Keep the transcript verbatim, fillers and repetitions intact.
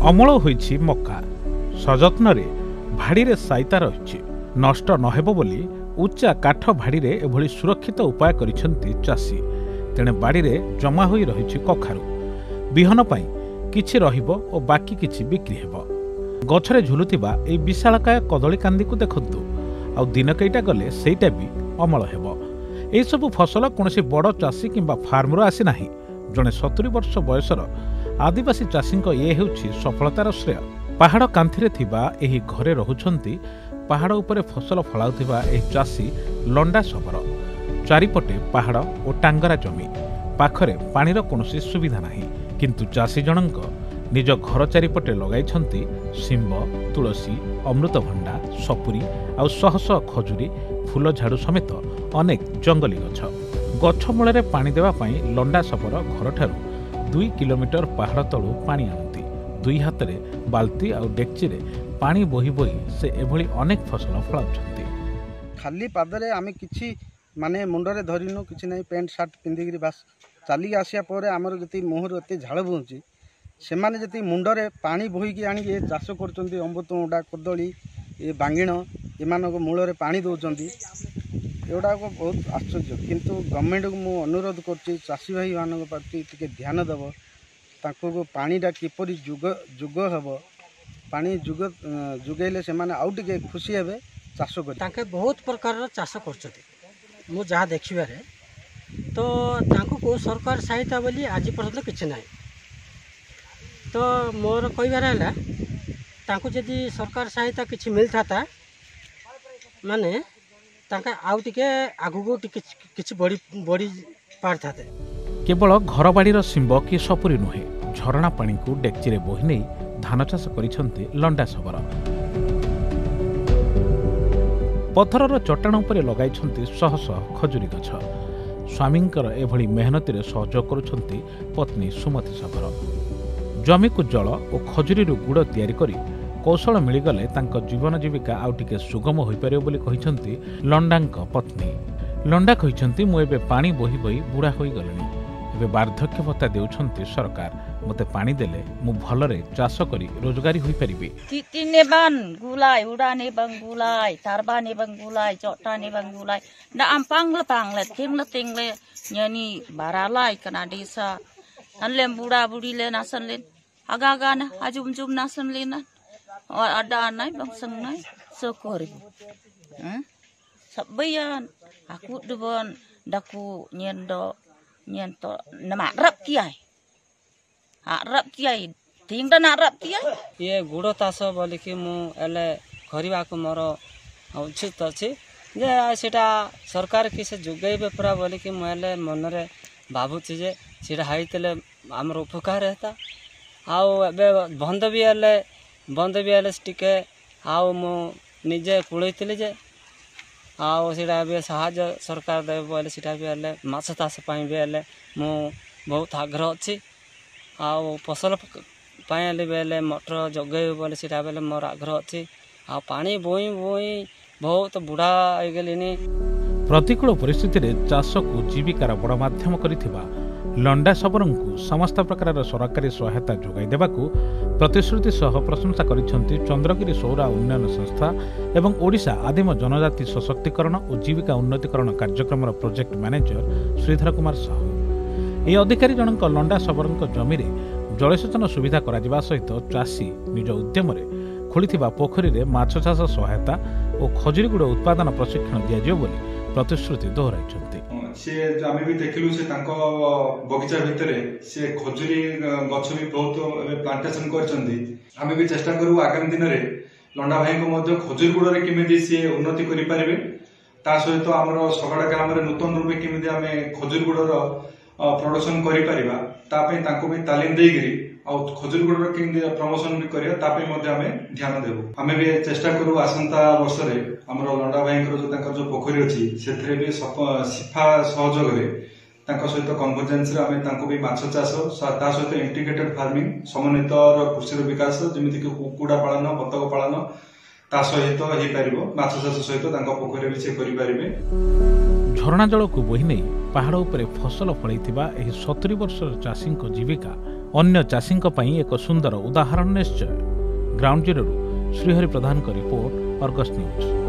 अमल होइछि मक्का सजत्न भाड़ी रे साइता रही नष्ट नहेब बोली उच्चा काठ भाड़ी रे एभली सुरक्षित उपाय करिसेंती चाषी। तेणे बाड़ी रे जमा होई रही कखारू बिहन पाई किछि रहिबो ओ बाकी किछि बिक्री हेबो। गछरे झुलुथिबा एई विशालकाय कदली कांदी को देखंतु आ दिन कईटा गले सेईटा भी अमल हेबो। एई सब फसल कोनोसी बड़ चाषी किंबा फार्मर आसी नाही। जणे सत्तरी वर्ष बयसर आदिवासी चाषींको ये हेउछि सफलतार श्रेय। पहाड़ कांथिरे थिबा एही घरे रहुछंती पहाड़ उपरे फसल फलाउथिबा एही चाषी लंडा शबर। चारिपटे पहाड़ और टांगरा जमी पाखरे पानीर कोनोसी सुविधा नाही, किंतु चाषी जनक निज घर चारिपटे लगाइछंती शिंब, तुलसी, अमृतभंडा, सपुरी आ शह शह खजुरी, फूल झाड़ू समेत अनेक जंगली गछ। गछ मूल पानी देवा पाई लंडा शबर घरठारू दुई किलोमीटर पहाड़ तलू पानी आनती। दुई हाथ में बाल्टी आ डेक्ची रे पानी बोही बोही से एभली अनेक फसल फलाउछंती। खाली पादरे आमे किछि माने मुंडरे धरिनु किछि नै, पेंट सार्ट पिंधिगिरी बास चाली आसिया परे आमर जति मोहर एते झाड़ बुंची से माने जति मुंडरे पानी बोहिकी आनी ए चाष करचंती। अमृतभंडा, कदली, ए बांगिण एमानक मूलरे पानी दउचंती। एगुड़ा को बहुत आश्चर्य, किंतु गवर्नमेंट को मु अनुरोध करछि चाषी भाई मानक प्रति टिके ध्यान देव। ताको पानीटा किपरि जुग जुग हेबो, पानी जुग जुगैले से माने आउ टिके खुशी हेबे चाष कर। ताके बहुत प्रकार चाष करछथि मु जहाँ देखिबारे, तो ताको को सरकार सहायता बोली आज पर्यंत किछि नाही। तो मोर कहबार है ताको यदि सरकार सहायता किछि मिलता था माने ताका आउ टिके आगु टिके किछि बड़ी बड़ी पारथा। केवल घर बाड़ीर शिंब कि सपुरी नुहे, झरणा पानी को डेक्ची रे बोही नहीं धान चाष करिसेंती लंडा शबर। पत्थरर चट्टाण उपरे लगाइछंती शह शह खजुरी गछ। स्वामींकर एभली मेहनती रे सहयोग करुछंती पत्नी सुमति शबर। जमी को जल और खजुरी गुड़ तैयारी करी कौशल मिलगले तांको जीवन जीविका आउ टिके सुगम होई परियो बोली कहिसंती लंडांक पत्नी। लंडा कहिसंती मु एबे पानी बोही बोही बुढ़ा होई गलेनी, एबे वार्धक्य भत्ता देउछंती सरकार। मते पानी देले मु भलरे चाष करी रोजगारी होई परिबी। तितिने बान गुलाय उडाने बंगुलाय तारबाने बंगुलाय चोटाने बंगुलाय ना am pangla pangla tingla tingle nyani baralay kana desa anlem buda budi le nasan len aga-aga na ajum jum nasan lenan और ada nai bang sang nai sokori hmm sabayan aku dubon daku nyendo nyento nama rap kiai ha rap kiai ting na rap kiai ये गुड़ चाष बोल कि मुझे करने को मोर उचित अच्छी जे सेटा सरकार किसी जोगेबे पूरा बोल कि मुझे मनरे भावुची जे सीटा हाईते आमर उपकार हेता। आउ बंद भी हेले बंद भी हेले टिके आउ मु निजे कुड़े जे आउ सीटा भी साहाय्य सरकार देवे बोले सीटा भी हेले माछ चाष भी हेले मु बहुत आग्रह अच्छी। आउ फसल पाइले बेले मटर जगे बोले सीटा बेले मोर आग्रह अच्छी। आ पानी बोई बोई बहुत बुढ़ा हो गलिनी। प्रतिकूल परिस्थिति रे चाष को जीविकार बड़ माध्यम करिथिबा लंडा शबरंकु समस्त प्रकार सरकारी सहायता जोगाई देबाकू प्रतिश्रुति सह प्रशंसा करिसेंती चंद्रगिरी सौरा उन्नयन संस्था एवं ओडिशा आदिम जनजाति सशक्तिकरण और जीविका उन्नतिकरण कार्यक्रम प्रोजेक्ट मैनेजर श्रीधर कुमार साहू। ए अधिकारी जनक लंडा शबरंक जमी रे जलसेचन सुविधा करा सहित चाषी निज उद्यम खोलिथिबा पोखरी रे माछ चाष सहायता और खजुरी गुड़ उत्पादन प्रशिक्षण दिया बोली प्रतिश्रुति दोहराइछंती। से आमे भी देखिलु से तांको बगीचा भितरे से खजुरी गछ भी बहुत प्लांटेशन करछंती। आमे भी चेष्टा करू आगामी दिन रे लंडा भाई को मध्य खजुरी गुड़ रे किमिति से उन्नति करि पारिबे, ता सहित हमर सगडा ग्राम रे नूतन रूपे किमिति आमे खजुरी गुड़ रो प्रोडक्शन करि पारिबा ता पे तांको भी तालीम देगिरी आ खजुरी गुड़ रो किमिति प्रमोशन भी करिया ता पे मध्य आमे ध्यान देबो। आमे भी चेष्टा करू आसंता वर्ष रे हमर लंडा भाई जो तांकर जो पोखरी अछि सेथरे भी सिफा सहयोग रे तांको सहित कन्वर्जेंस रे आमे तांको भी माछ चाष ता सहित इंटीग्रेटेड फार्मिंग समन्वित कृषि विकास जेमिति कि कुकुड़ा पालन, बतक पालन ता सहित हे परिबो। माछ चाष सहित तांको पोखरी भी से करि परिबे। झरणा जल को बोही नहीं पहाड़ उपरे फसल फलैथिबा एही सत्तरी वर्षर चाषींको जीविका अन्य चाषींक पई एक सुंदर उदाहरण निश्चय। ग्राउंड जीरो श्रीहरि प्रधान का रिपोर्ट, अर्गस न्यूज।